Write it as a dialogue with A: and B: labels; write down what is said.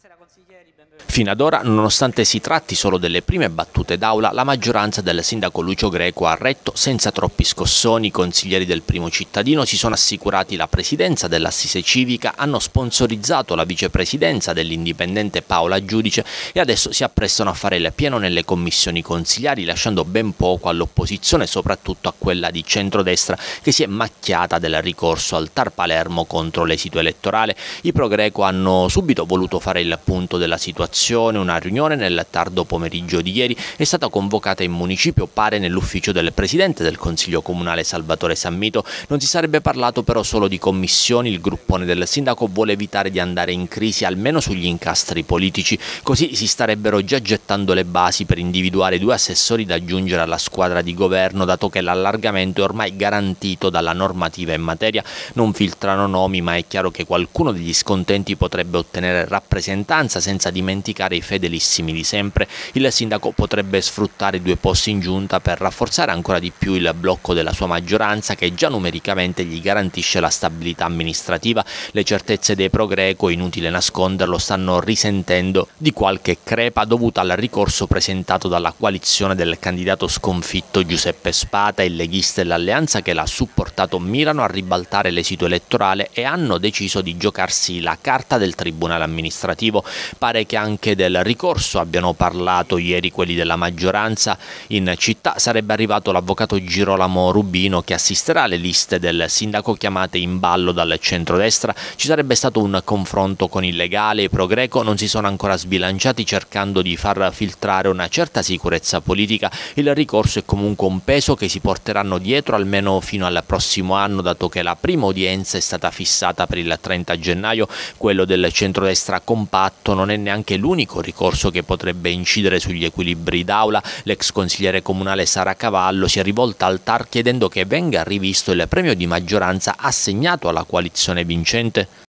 A: Fino ad ora, nonostante si tratti solo delle prime battute d'aula, la maggioranza del sindaco Lucio Greco ha retto senza troppi scossoni. I consiglieri del Primo Cittadino si sono assicurati la presidenza dell'Assise Civica, hanno sponsorizzato la vicepresidenza dell'indipendente Paola Giudice e adesso si apprestano a fare il pieno nelle commissioni consiliari, lasciando ben poco all'opposizione, soprattutto a quella di centrodestra, che si è macchiata del ricorso al TAR Palermo contro l'esito elettorale. I Pro Greco hanno subito voluto fare il punto della situazione. Una riunione nel tardo pomeriggio di ieri è stata convocata in municipio, pare nell'ufficio del presidente del Consiglio Comunale Salvatore Sammito. Non si sarebbe parlato però solo di commissioni, il gruppone del sindaco vuole evitare di andare in crisi almeno sugli incastri politici, così si starebbero già gettando le basi per individuare 2 assessori da aggiungere alla squadra di governo, dato che l'allargamento è ormai garantito dalla normativa in materia. Non filtrano nomi, ma è chiaro che qualcuno degli scontenti potrebbe ottenere rappresentanza, senza dimenticare i fedelissimi di sempre. Il sindaco potrebbe sfruttare 2 posti in giunta per rafforzare ancora di più il blocco della sua maggioranza, che già numericamente gli garantisce la stabilità amministrativa. Le certezze dei Pro Greco, inutile nasconderlo, stanno risentendo di qualche crepa dovuta al ricorso presentato dalla coalizione del candidato sconfitto Giuseppe Spata. Il leghista e l'alleanza che l'ha supportato mirano a ribaltare l'esito elettorale e hanno deciso di giocarsi la carta del tribunale amministrativo. Pare che anche del ricorso abbiano parlato ieri quelli della maggioranza. In città sarebbe arrivato l'avvocato Girolamo Rubino, che assisterà alle liste del sindaco chiamate in ballo dal centrodestra. Ci sarebbe stato un confronto con il legale. I Pro Greco non si sono ancora sbilanciati, cercando di far filtrare una certa sicurezza politica. Il ricorso è comunque un peso che si porteranno dietro almeno fino al prossimo anno, dato che la prima udienza è stata fissata per il 30 gennaio. Quello del centrodestra compatto non è neanche l'unico ricorso che potrebbe incidere sugli equilibri d'aula. L'ex consigliere comunale Sara Cavallo si è rivolta al TAR chiedendo che venga rivisto il premio di maggioranza assegnato alla coalizione vincente.